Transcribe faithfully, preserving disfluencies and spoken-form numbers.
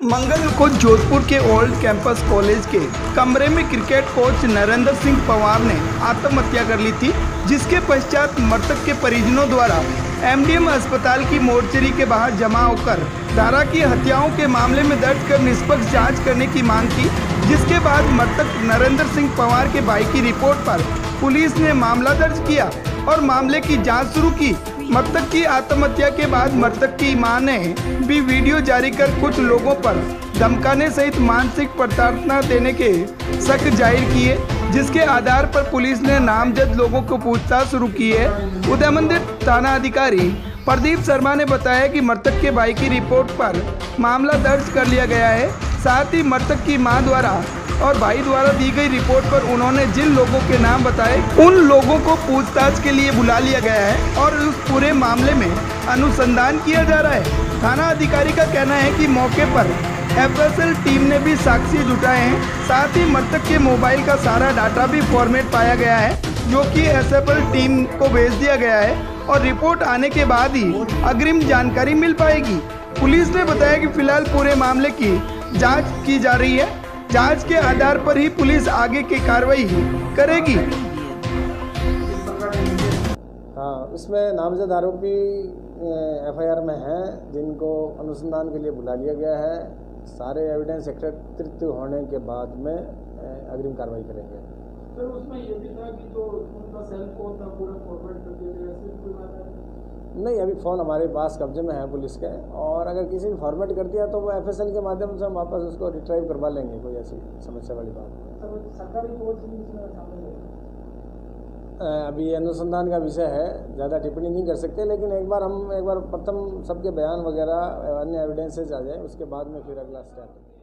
मंगल को जोधपुर के old campus college के कमरे में क्रिकेट कोच नरेंद्र सिंह पवार ने आत्महत्या कर ली थी, जिसके पश्चात मृतक के परिजनों द्वारा एमडीएम अस्पताल की मोर्चरी के बाहर जमा होकर धारा की हत्याओं के मामले में दर्ज कर निष्पक्ष जांच करने की मांग की। जिसके बाद मृतक नरेंद्र सिंह पवार के भाई की रिपोर्ट पर पुलिस ने मामला दर्ज किया और मामले की जाँच शुरू की। मृतक की आत्महत्या के बाद मृतक की मां ने भी वीडियो जारी कर कुछ लोगों पर धमकाने सहित मानसिक प्रताड़ना देने के शक जाहिर किए, जिसके आधार पर पुलिस ने नामजद लोगों को पूछताछ शुरू की है। उदय मंदिर थाना अधिकारी प्रदीप शर्मा ने बताया कि मृतक के भाई की रिपोर्ट पर मामला दर्ज कर लिया गया है। साथ ही मृतक की मां द्वारा और भाई द्वारा दी गई रिपोर्ट पर उन्होंने जिन लोगों के नाम बताए उन लोगों को पूछताछ के लिए बुला लिया गया है और उस पूरे मामले में अनुसंधान किया जा रहा है। थाना अधिकारी का कहना है कि मौके पर एफएसएल टीम ने भी साक्ष्य जुटाए हैं। साथ ही मृतक के मोबाइल का सारा डाटा भी फॉर्मेट पाया गया है, जो कि एसएफएल टीम को भेज दिया गया है और रिपोर्ट आने के बाद ही अग्रिम जानकारी मिल पाएगी। पुलिस ने बताया कि फिलहाल पूरे मामले की जाँच की जा रही है। जांच के आधार पर ही पुलिस आगे की कार्रवाई करेगी। हाँ, इसमें नामजद आरोपी एफआईआर में हैं, जिनको अनुसंधान के लिए बुला लिया गया है। सारे एविडेंस एकत्रित होने के बाद में अग्रिम कार्रवाई करेंगे। सर, उसमें ये भी था कि जो उनका सेल फोन था पूरा फॉरवर्ड कर दिया गया, ऐसी कोई बात है? नहीं, अभी फ़ोन हमारे पास कब्जे में है पुलिस के, और अगर किसी ने फॉर्मेट कर दिया तो वो एफएसएल के माध्यम से हम वापस उसको रिट्राइव करवा लेंगे। कोई ऐसी समस्या वाली बात नहीं। सरकारी कोच भी इसमें शामिल है? अभी अनुसंधान का विषय है, ज़्यादा टिप्पणी नहीं कर सकते, लेकिन एक बार हम एक बार प्रथम सबके बयान वगैरह अन्य एविडेंसेज आ जाए, उसके बाद में फिर अगला स्टेप।